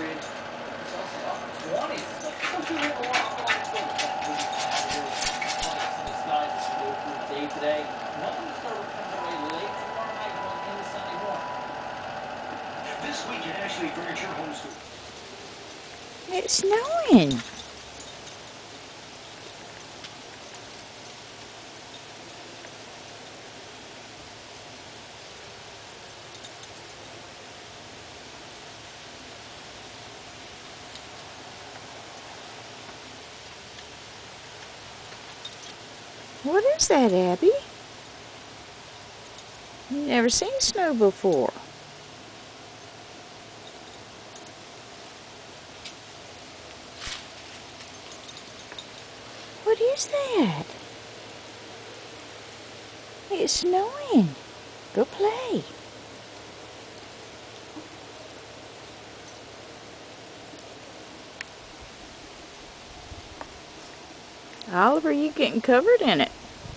period. It's also up 20. It's like, don't you have a lot of fun still? Sunny skies as we go through the day today. Nothing to start with comes our way late tomorrow night going into Sunday morning. This week at Ashley Furniture Homeschool. It's snowing. What is that, Abby? You've never seen snow before. What is that? It's snowing. Go play. Oliver, you getting covered in it.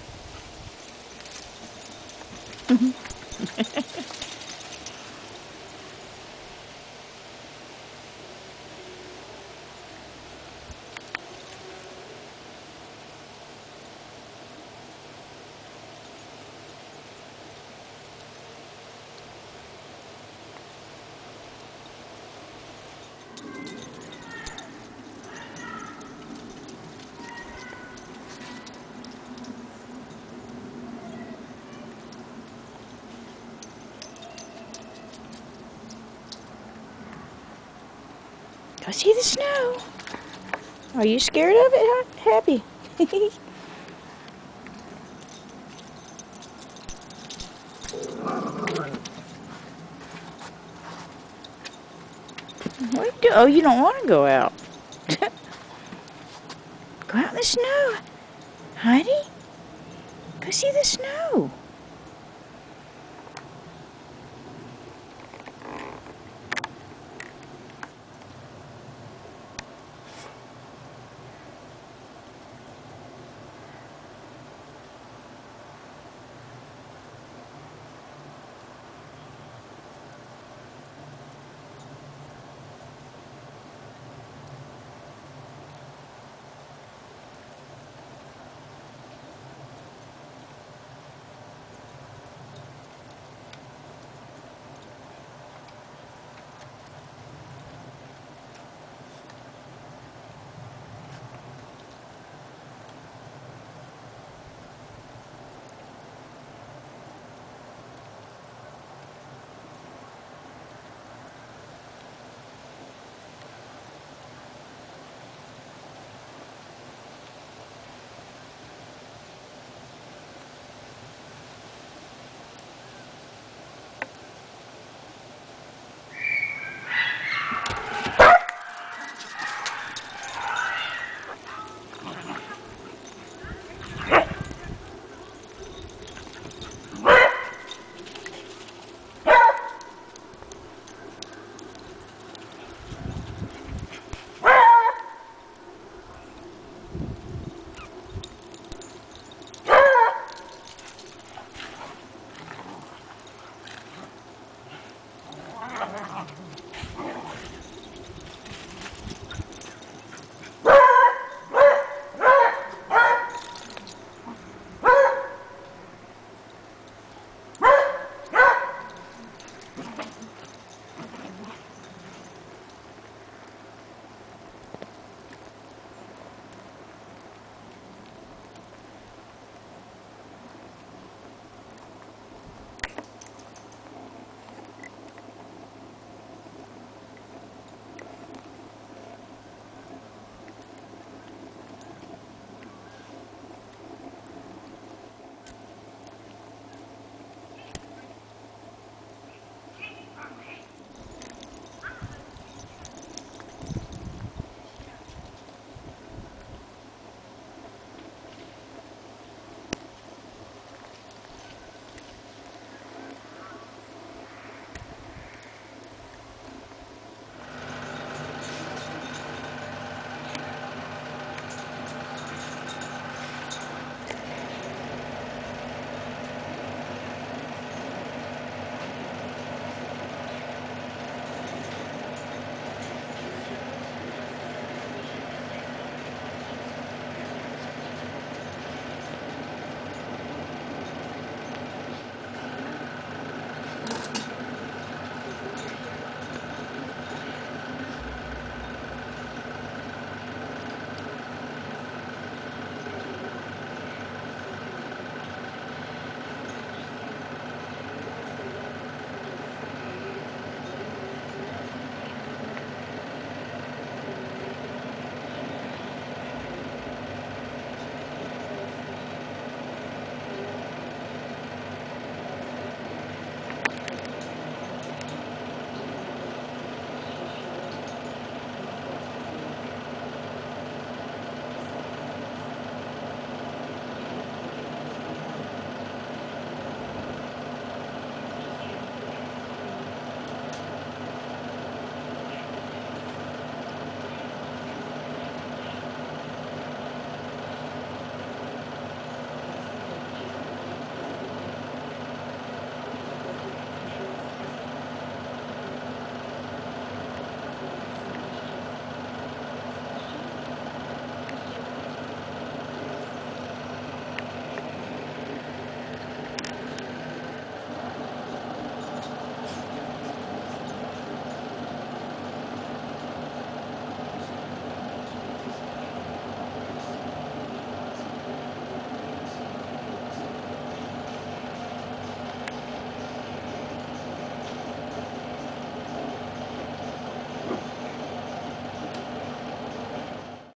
I see the snow. Are you scared of it, Happy? What do? Oh, you don't want to go out. Go out in the snow. Heidi, go see the snow.